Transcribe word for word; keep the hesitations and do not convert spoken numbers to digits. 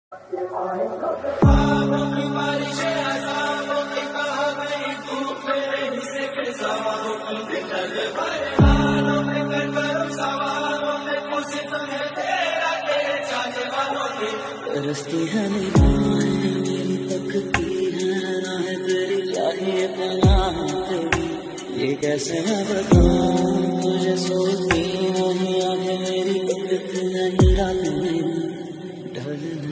रस्ती है निगाहें मेरी तकती है राह तेरी चाहिए पनाह तेरी ये कैसे मैं बताऊं तुझे सोचती नहीं आगे मेरी वक्त नहीं रात में ढल